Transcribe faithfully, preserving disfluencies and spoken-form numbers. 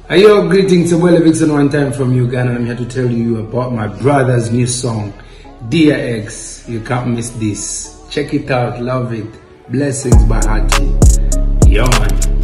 Hey, yo, greetings, Samuel Vixen one time from Uganda. I'm here to tell you about my brother's new song, Dear Ex. You can't miss this. Check it out, love it. Blessings by Hati. Yo, man.